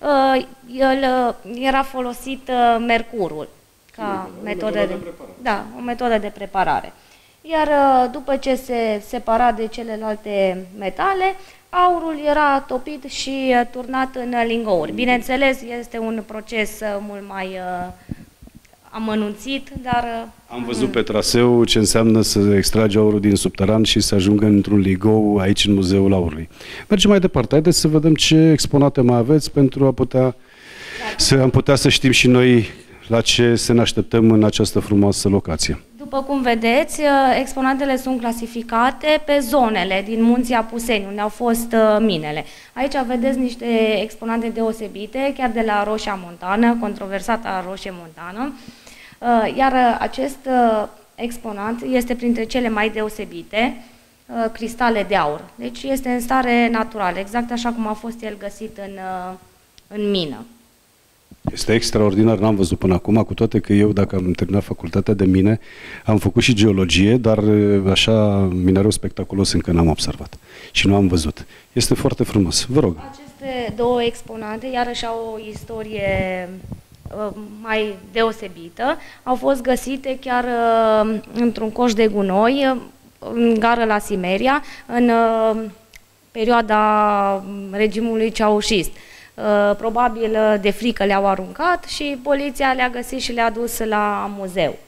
era folosit mercurul ca metodă de preparare. Da, o metodă de preparare. iar după ce se separa de celelalte metale, aurul era topit și turnat în lingouri. Bineînțeles, este un proces mult mai amănunțit, dar... Am văzut pe traseu ce înseamnă să extragi aurul din subteran și să ajungă într-un ligou aici în Muzeul Aurului. Mergem mai departe. Haideți să vedem ce exponate mai aveți pentru a putea am putea să știm și noi la ce să ne așteptăm în această frumoasă locație. După cum vedeți, exponatele sunt clasificate pe zonele din Munții Apuseni, unde au fost minele. Aici vedeți niște exponate deosebite, chiar de la Roșia Montană, controversata Roșie Montană, iar acest exponat este printre cele mai deosebite, cristale de aur. Deci este în stare naturală, exact așa cum a fost el găsit în mină. Este extraordinar, n-am văzut până acum, cu toate că eu, dacă am terminat facultatea de mine, am făcut și geologie, dar așa minereu spectaculos încă n-am observat și nu am văzut. Este foarte frumos. Vă rog. Aceste două exponate, iarăși au o istorie mai deosebită, au fost găsite chiar într-un coș de gunoi, în gară la Simeria, în perioada regimului ceaușist. Probabil de frică le-au aruncat și poliția le-a găsit și le-a dus la muzeu.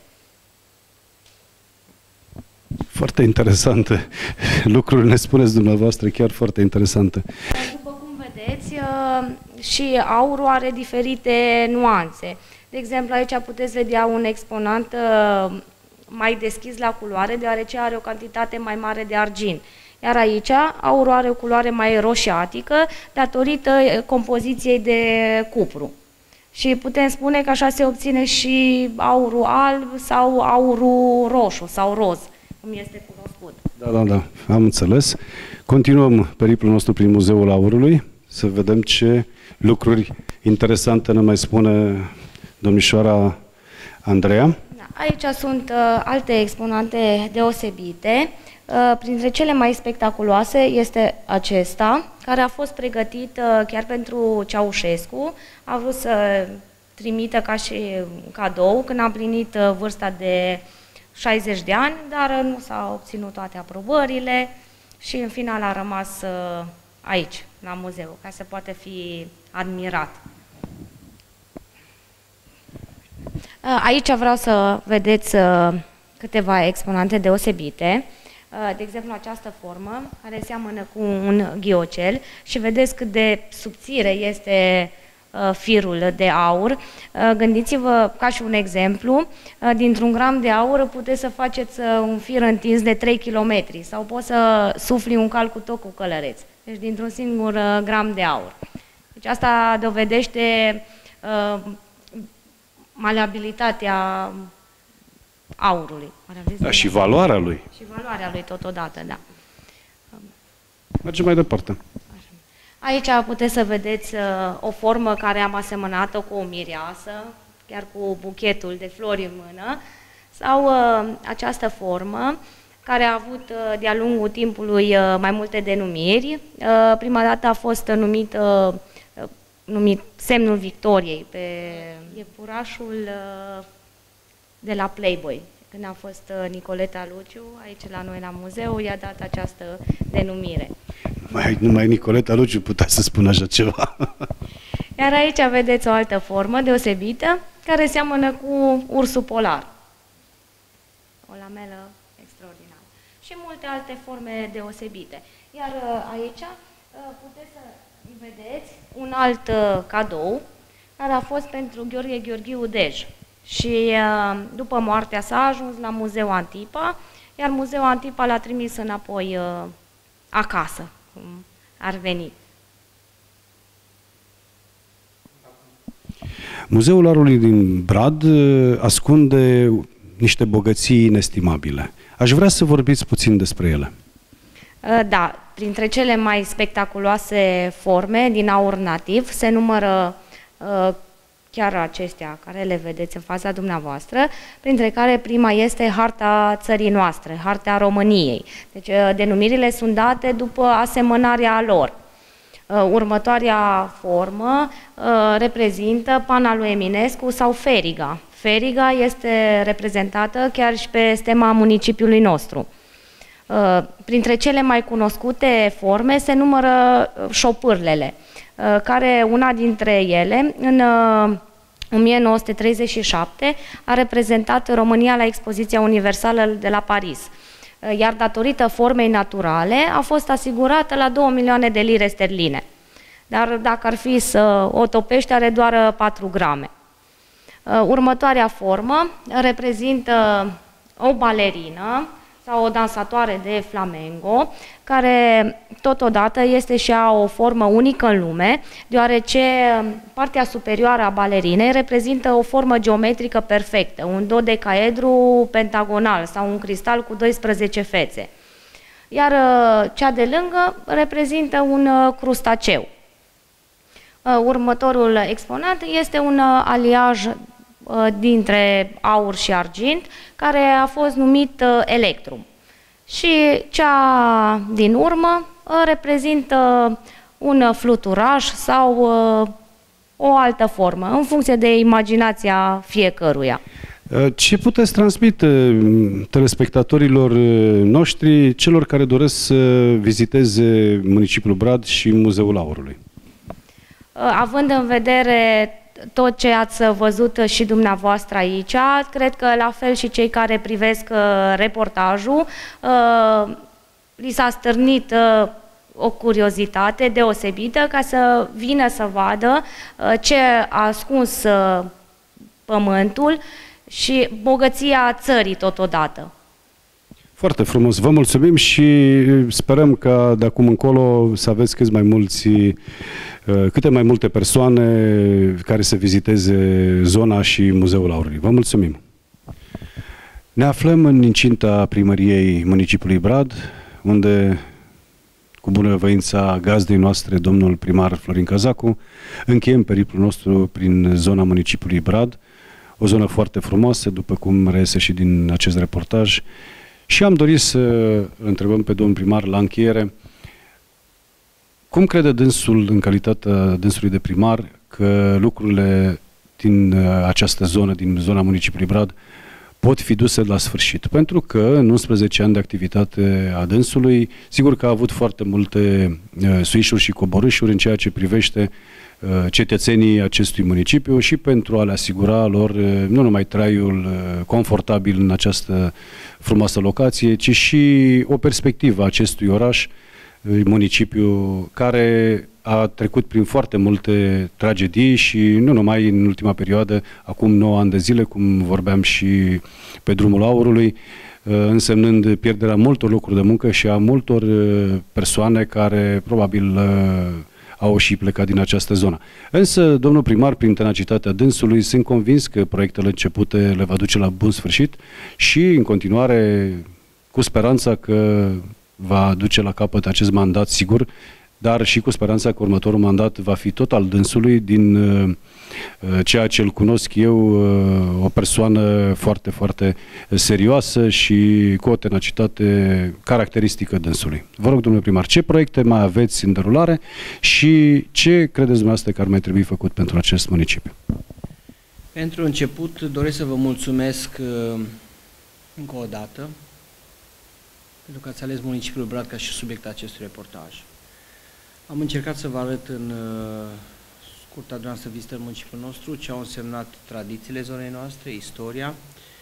Foarte interesante lucruri, ne spuneți dumneavoastră, chiar foarte interesante. După cum vedeți, și aurul are diferite nuanțe. De exemplu, aici puteți vedea un exponat mai deschis la culoare, deoarece are o cantitate mai mare de argint. Iar aici aurul are o culoare mai roșiatică datorită compoziției de cupru. Și putem spune că așa se obține și aurul alb sau aurul roșu sau roz, cum este cunoscut. Da, am înțeles. Continuăm periplul nostru prin Muzeul Aurului, să vedem ce lucruri interesante ne mai spune domnișoara Andreea. Aici sunt alte exponate deosebite. Printre cele mai spectaculoase este acesta, care a fost pregătit chiar pentru Ceaușescu. A vrut să trimită ca și cadou când a împlinit vârsta de 60 de ani, dar nu s-au obținut toate aprobările și în final a rămas aici, la muzeu, ca să poată fi admirat. Aici vreau să vedeți câteva exponate deosebite. De exemplu, această formă, care seamănă cu un ghiocel și vedeți cât de subțire este firul de aur. Gândiți-vă, ca și un exemplu, dintr-un gram de aur puteți să faceți un fir întins de 3 km sau poți să sufli un cal cu tot cu călăreț. Deci dintr-un singur gram de aur. Deci asta dovedește maleabilitatea aurului. Da, și valoarea lui. Și valoarea lui totodată, da. Mergem mai departe. Aici puteți să vedeți o formă care am asemănat-o cu o mireasă, chiar cu buchetul de flori în mână, sau această formă care a avut de-a lungul timpului mai multe denumiri. Prima dată a fost numit semnul Victoriei pe iepurașul de la Playboy. Când a fost Nicoleta Luciu, aici la noi la muzeu, i-a dat această denumire. Numai Nicoleta Luciu putea să spună așa ceva. Iar aici vedeți o altă formă deosebită, care seamănă cu ursul polar. O lamelă extraordinară. Și multe alte forme deosebite. Iar aici puteți să vedeți un alt cadou, care a fost pentru Gheorghe Gheorghiu Dej. Și după moartea sa a ajuns la Muzeul Antipa, iar Muzeul Antipa l-a trimis înapoi acasă, cum ar veni. Muzeul Aurului din Brad ascunde niște bogății inestimabile. Aș vrea să vorbiți puțin despre ele. Da, printre cele mai spectaculoase forme din aur nativ se numără chiar acestea care le vedeți în fața dumneavoastră, printre care prima este harta țării noastre, harta României. Deci denumirile sunt date după asemănarea lor. Următoarea formă reprezintă pana lui Eminescu sau feriga. Feriga este reprezentată chiar și pe stema municipiului nostru. Printre cele mai cunoscute forme se numără șopârlele, care una dintre ele, în 1937, a reprezentat România la Expoziția Universală de la Paris, iar datorită formei naturale a fost asigurată la 2 milioane de lire sterline. Dar dacă ar fi să o topești, are doar 4 grame. Următoarea formă reprezintă o balerină sau o dansatoare de flamengo, care totodată este și ea o formă unică în lume, deoarece partea superioară a balerinei reprezintă o formă geometrică perfectă, un dodecaedru pentagonal sau un cristal cu 12 fețe. Iar cea de lângă reprezintă un crustaceu. Următorul exponat este un aliaj dintre aur și argint, care a fost numit electrum. Și cea din urmă reprezintă un fluturaș sau o altă formă, în funcție de imaginația fiecăruia. Ce puteți transmite telespectatorilor noștri, celor care doresc să viziteze municipiul Brad și Muzeul Aurului? Având în vedere tot ce ați văzut și dumneavoastră aici, cred că la fel și cei care privesc reportajul, li s-a stârnit o curiozitate deosebită ca să vină să vadă ce a ascuns pământul și bogăția țării totodată. Foarte frumos, vă mulțumim și sperăm ca de acum încolo să aveți câte mai multe persoane care să viziteze zona și Muzeul Aurului. Vă mulțumim! Ne aflăm în incinta primăriei municipiului Brad, unde, cu bunăvoința gazdei noastre, domnul primar Florin Cazacu, încheiem periplul nostru prin zona municipiului Brad, o zonă foarte frumoasă, după cum reiese și din acest reportaj. Și am dorit să întrebăm pe domnul primar la încheiere cum crede dânsul, în calitatea dânsului de primar, că lucrurile din această zonă, din zona municipiului Brad, pot fi duse la sfârșit. Pentru că în 11 ani de activitate a dânsului, sigur că a avut foarte multe suișuri și coborâșuri în ceea ce privește cetățenii acestui municipiu și pentru a le asigura lor nu numai traiul confortabil în această frumoasă locație, ci și o perspectivă a acestui oraș, municipiu care a trecut prin foarte multe tragedii și nu numai în ultima perioadă, acum 9 ani de zile, cum vorbeam și pe drumul Aurului, însemnând pierderea multor locuri de muncă și a multor persoane care probabil au și plecat din această zonă. Însă, domnul primar, prin tenacitatea dânsului, sunt convins că proiectele începute le va duce la bun sfârșit și, în continuare, cu speranța că va duce la capăt acest mandat, sigur, dar și cu speranța că următorul mandat va fi tot al dânsului, din ceea ce îl cunosc eu, o persoană foarte, foarte serioasă și cu o tenacitate caracteristică dânsului. Vă rog, domnule primar, ce proiecte mai aveți în derulare și ce credeți dumneavoastră că ar mai trebui făcut pentru acest municipiu? Pentru început doresc să vă mulțumesc încă o dată pentru că ați ales municipiul Brad ca și subiect acestui reportaj. Am încercat să vă arăt în scurta dumneavoastră vizită în municipiul nostru ce au însemnat tradițiile zonei noastre, istoria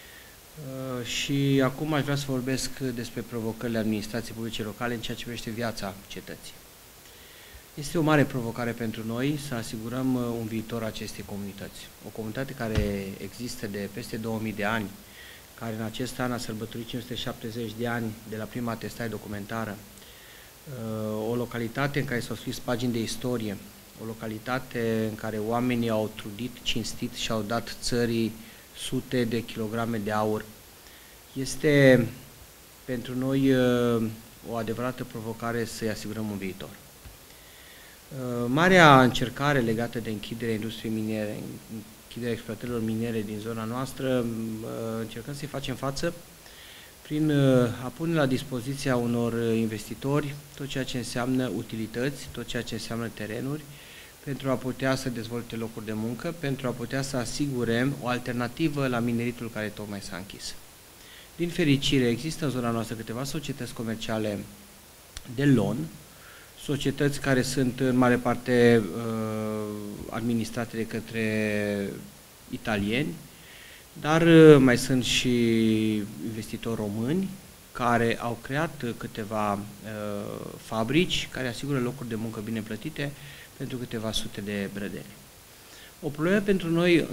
și acum aș vrea să vorbesc despre provocările administrației publice locale în ceea ce privește viața cetății. Este o mare provocare pentru noi să asigurăm un viitor acestei comunități. O comunitate care există de peste 2000 de ani, care în acest an a sărbătorit 570 de ani de la prima atestare documentară, o localitate în care s-au scris pagini de istorie, o localitate în care oamenii au trudit cinstit și au dat țării sute de kilograme de aur. Este pentru noi o adevărată provocare să-i asigurăm un viitor. Marea încercare legată de închiderea industriei miniere, închiderea exploatărilor miniere din zona noastră, încercăm să-i facem față prin a pune la dispoziția unor investitori tot ceea ce înseamnă utilități, tot ceea ce înseamnă terenuri, pentru a putea să dezvolte locuri de muncă, pentru a putea să asigure o alternativă la mineritul care tocmai s-a închis. Din fericire, există în zona noastră câteva societăți comerciale de loan, societăți care sunt în mare parte administrate de către italieni, dar mai sunt și investitori români care au creat câteva fabrici care asigură locuri de muncă bine plătite pentru câteva sute de brădeni. O problemă pentru noi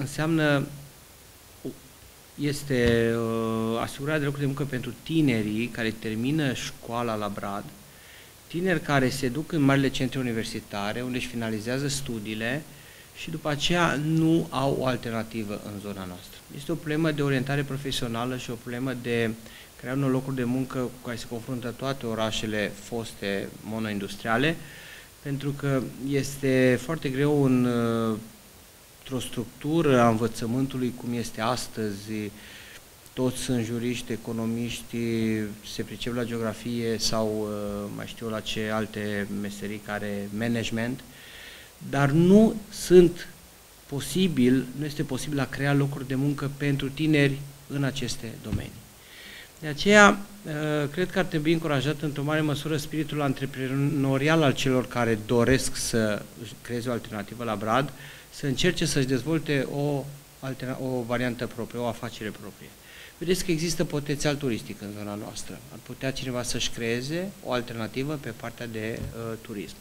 este asigurarea de locuri de muncă pentru tinerii care termină școala la Brad, tineri care se duc în marile centre universitare, unde își finalizează studiile și după aceea nu au o alternativă în zona noastră. Este o problemă de orientare profesională și o problemă de crearea unor locuri de muncă cu care se confruntă toate orașele foste monoindustriale, pentru că este foarte greu într-o structură a învățământului cum este astăzi. Toți sunt juriști, economiști, se pricep la geografie sau mai știu la ce alte meserii care management, dar nu este posibil a crea locuri de muncă pentru tineri în aceste domenii. De aceea, cred că ar trebui încurajat într-o mare măsură spiritul antreprenorial al celor care doresc să creeze o alternativă la Brad, să încerce să-și dezvolte o variantă proprie, o afacere proprie. Vedeți că există potențial turistic în zona noastră. Ar putea cineva să-și creeze o alternativă pe partea de turism.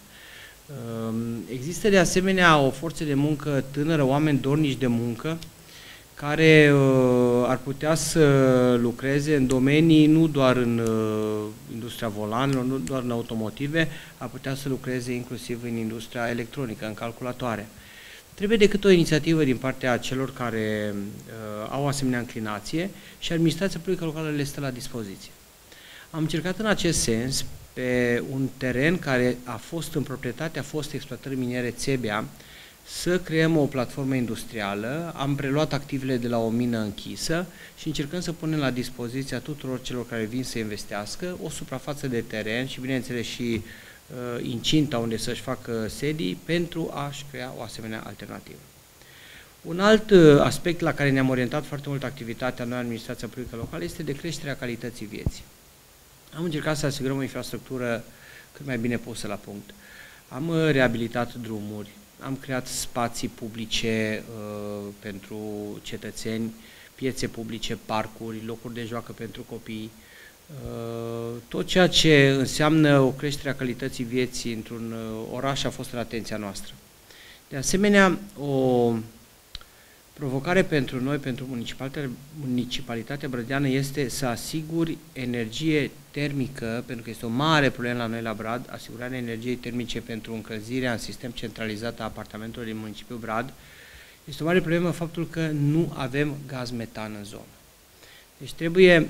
Există de asemenea o forță de muncă tânără, oameni dornici de muncă, care ar putea să lucreze în domenii nu doar în industria volanelor, nu doar în automotive, ar putea să lucreze inclusiv în industria electronică, în calculatoare. Trebuie decât o inițiativă din partea celor care au asemenea înclinație și administrația publică locală le stă la dispoziție. Am încercat în acest sens pe un teren care a fost în proprietatea fostei exploatări miniere Țebea să creăm o platformă industrială. Am preluat activele de la o mină închisă și încercăm să punem la dispoziția tuturor celor care vin să investească o suprafață de teren și, bineînțeles, și incinta unde să-și facă sedii pentru a-și crea o asemenea alternativă. Un alt aspect la care ne-am orientat foarte mult activitatea noi, administrația publică locală, este de creșterea calității vieții. Am încercat să asigurăm o infrastructură cât mai bine pusă la punct. Am reabilitat drumuri, am creat spații publice pentru cetățeni, piețe publice, parcuri, locuri de joacă pentru copii. Tot ceea ce înseamnă o creștere a calității vieții într-un oraș a fost în atenția noastră. De asemenea, o provocare pentru noi, pentru municipalitatea brădeană, este să asiguri energie termică, pentru că este o mare problemă la noi la Brad, asigurarea energiei termice pentru încălzirea în sistem centralizat a apartamentelor din municipiul Brad. Este o mare problemă faptul că nu avem gaz metan în zonă. Deci trebuie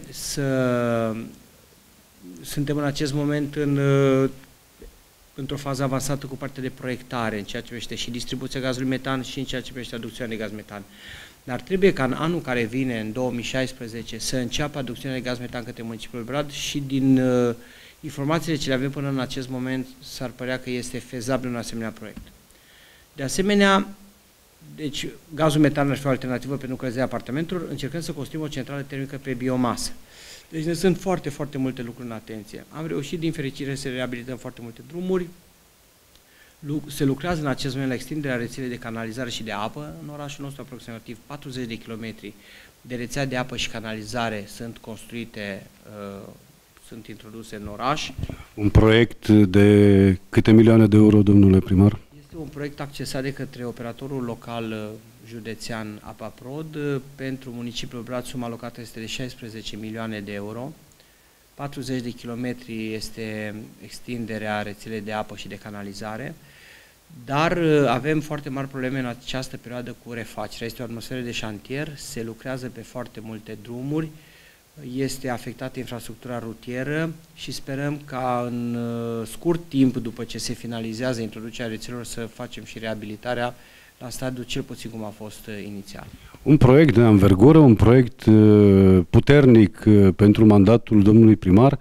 suntem în acest moment într-o fază avansată cu partea de proiectare, în ceea ce privește și distribuția gazului metan și în ceea ce privește aducțiunea de gaz metan. Dar trebuie ca în anul care vine, în 2016, să înceapă aducțiunea de gaz metan către municipiul Brad și din informațiile ce le avem până în acest moment s-ar părea că este fezabil un asemenea proiect. De asemenea, deci gazul metan ar fi o alternativă pentru încălzirea apartamentelor, încercăm să construim o centrală termică pe biomasă. Deci ne sunt foarte, foarte multe lucruri în atenție. Am reușit, din fericire, să reabilităm foarte multe drumuri. Se lucrează în acest moment la extinderea rețelei de canalizare și de apă. În orașul nostru, aproximativ 40 de kilometri de rețea de apă și canalizare sunt construite, sunt introduse în oraș. Un proiect de câte milioane de euro, domnule primar? Este un proiect accesat de către operatorul local județean APAPROD. Pentru municipiul Brad, suma alocată este de 16 milioane de euro. 40 de kilometri este extinderea rețelei de apă și de canalizare, dar avem foarte mari probleme în această perioadă cu refacerea. Este o atmosferă de șantier, se lucrează pe foarte multe drumuri, este afectată infrastructura rutieră și sperăm ca în scurt timp, după ce se finalizează introducerea rețelelor, să facem și reabilitarea la stadiul cel puțin cum a fost inițial. Un proiect de anvergură, un proiect puternic pentru mandatul domnului primar,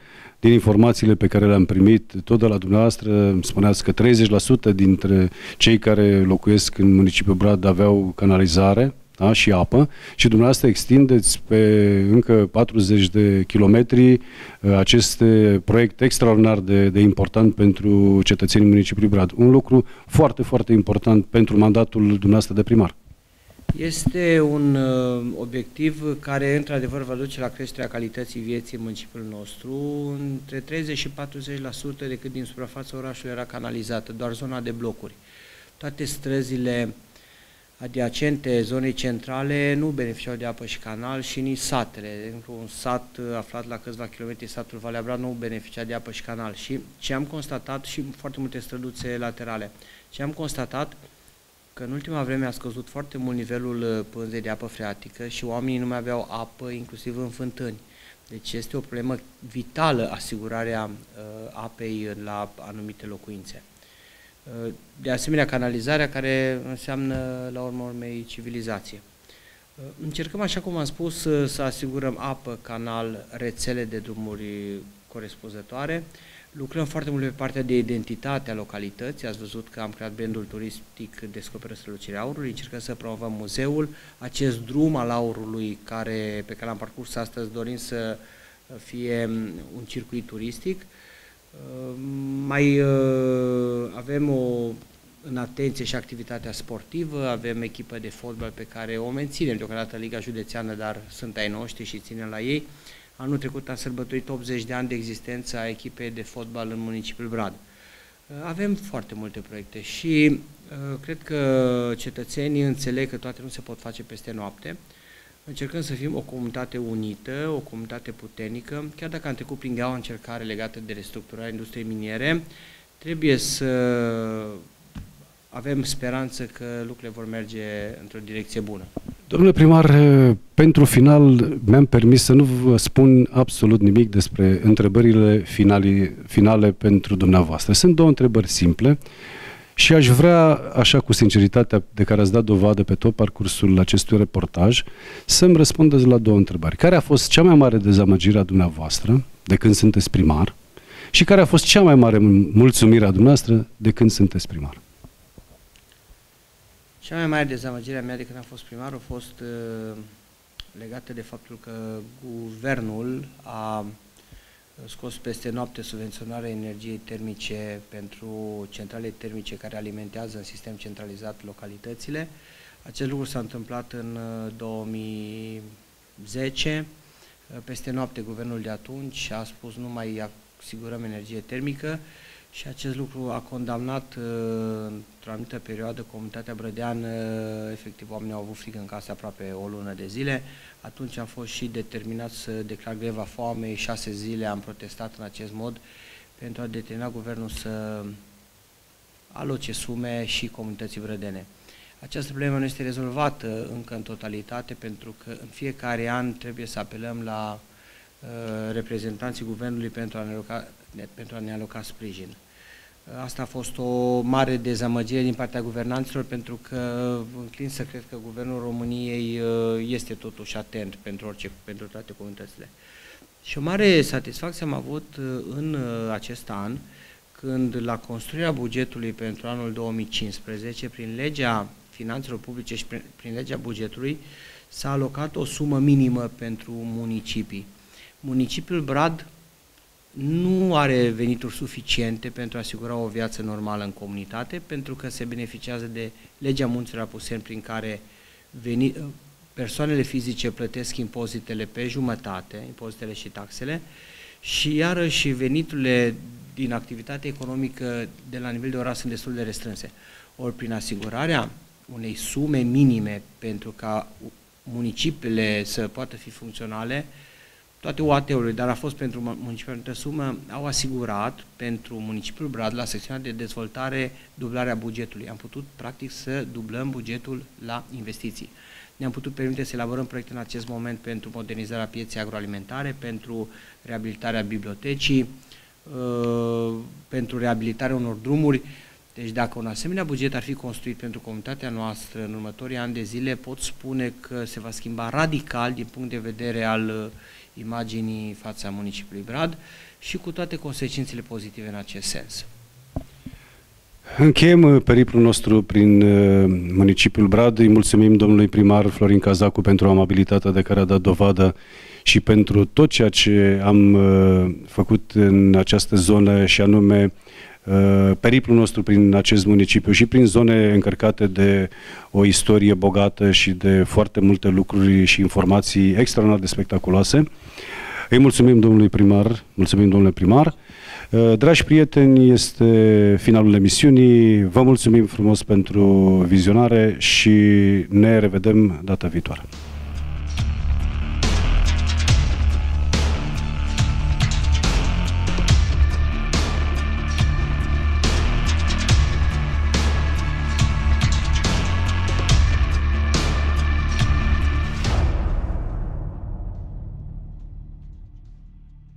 din informațiile pe care le-am primit tot de la dumneavoastră, spuneați că 30% dintre cei care locuiesc în municipiul Brad aveau canalizare, da, și apă, și dumneavoastră extindeți pe încă 40 de kilometri acest proiect extraordinar de important pentru cetățenii municipiului Brad. Un lucru foarte, foarte important pentru mandatul dumneavoastră de primar. Este un obiectiv care, într-adevăr, va duce la creșterea calității vieții în municipiul nostru. Între 30 și 40% decât din suprafața orașului era canalizată, doar zona de blocuri. Toate străzile adiacente zonei centrale nu beneficiau de apă și canal și nici satele. De exemplu, un sat aflat la câțiva kilometri, satul Valea Brad, nu beneficia de apă și canal. Și ce am constatat, și foarte multe străduțe laterale, ce am constatat, că în ultima vreme a scăzut foarte mult nivelul pânzei de apă freatică și oamenii nu mai aveau apă, inclusiv în fântâni. Deci este o problemă vitală asigurarea apei la anumite locuințe. De asemenea, canalizarea, care înseamnă, la urma urmei, civilizație. Încercăm, așa cum am spus, să asigurăm apă, canal, rețele de drumuri corespunzătoare. Lucrăm foarte mult pe partea de identitate a localității. Ați văzut că am creat brandul turistic Descoperă Strălucirea Aurului, încercăm să promovăm muzeul. Acest drum al aurului pe care l-am parcurs astăzi, dorim să fie un circuit turistic. Mai avem în atenție și activitatea sportivă, avem echipă de fotbal pe care o menținem deocamdată Liga Județeană, dar sunt ai noștri și ținem la ei. Anul trecut am sărbătorit 80 de ani de existență a echipei de fotbal în municipiul Brad. Avem foarte multe proiecte și cred că cetățenii înțeleg că toate nu se pot face peste noapte. Încercăm să fim o comunitate unită, o comunitate puternică. Chiar dacă am trecut prin o încercare legată de restructurarea industriei miniere, trebuie să avem speranță că lucrurile vor merge într-o direcție bună. Domnule primar, pentru final mi-am permis să nu vă spun absolut nimic despre întrebările finale pentru dumneavoastră. Sunt două întrebări simple și aș vrea, așa cu sinceritatea de care ați dat dovadă pe tot parcursul acestui reportaj, să-mi răspundeți la două întrebări. Care a fost cea mai mare dezamăgire a dumneavoastră de când sunteți primar și care a fost cea mai mare mulțumire a dumneavoastră de când sunteți primar? Cea mai mare dezamăgire a mea de când am fost primar a fost legată de faptul că guvernul a scos peste noapte subvenționarea energiei termice pentru centrale termice care alimentează în sistem centralizat localitățile. Acest lucru s-a întâmplat în 2010. Peste noapte guvernul de atunci a spus nu mai asigurăm energie termică și acest lucru a condamnat într-o anumită perioadă comunitatea brădeană, efectiv oamenii au avut frig în casă aproape o lună de zile. Atunci am fost și determinat să declar greva foamei, 6 zile am protestat în acest mod pentru a determina guvernul să aloce sume și comunității brădene. Această problemă nu este rezolvată încă în totalitate pentru că în fiecare an trebuie să apelăm la reprezentanții guvernului pentru a ne aloca sprijin. Asta a fost o mare dezamăgire din partea guvernanților pentru că înclin să cred că guvernul României este totuși atent pentru toate comunitățile. Și o mare satisfacție am avut în acest an când la construirea bugetului pentru anul 2015 prin legea finanțelor publice și prin legea bugetului s-a alocat o sumă minimă pentru municipii. Municipiul Brad nu are venituri suficiente pentru a asigura o viață normală în comunitate, pentru că se beneficiază de legea Munților Apuseni, prin care persoanele fizice plătesc impozitele pe jumătate, impozitele și taxele, și iarăși veniturile din activitate economică de la nivel de oraș sunt destul de restrânse. Ori prin asigurarea unei sume minime pentru ca municipiile să poată fi funcționale, toate UAT-urile, dar a fost pentru municipiul de sumă, au asigurat pentru municipiul Brad, la secțiunea de dezvoltare, dublarea bugetului. Am putut, practic, să dublăm bugetul la investiții. Ne-am putut permite să elaborăm proiecte în acest moment pentru modernizarea pieței agroalimentare, pentru reabilitarea bibliotecii, pentru reabilitarea unor drumuri. Deci dacă un asemenea buget ar fi construit pentru comunitatea noastră în următorii ani de zile, pot spune că se va schimba radical din punct de vedere al imaginii fața municipiului Brad și cu toate consecințele pozitive în acest sens. Încheiem periplul nostru prin municipiul Brad. Îi mulțumim domnului primar Florin Cazacu pentru amabilitatea de care a dat dovadă și pentru tot ceea ce am făcut în această zonă, și anume periplul nostru prin acest municipiu și prin zone încărcate de o istorie bogată și de foarte multe lucruri și informații extraordinar de spectaculoase. Îi mulțumim domnului primar, mulțumim domnule primar. Dragi prieteni, este finalul emisiunii. Vă mulțumim frumos pentru vizionare și ne revedem data viitoare.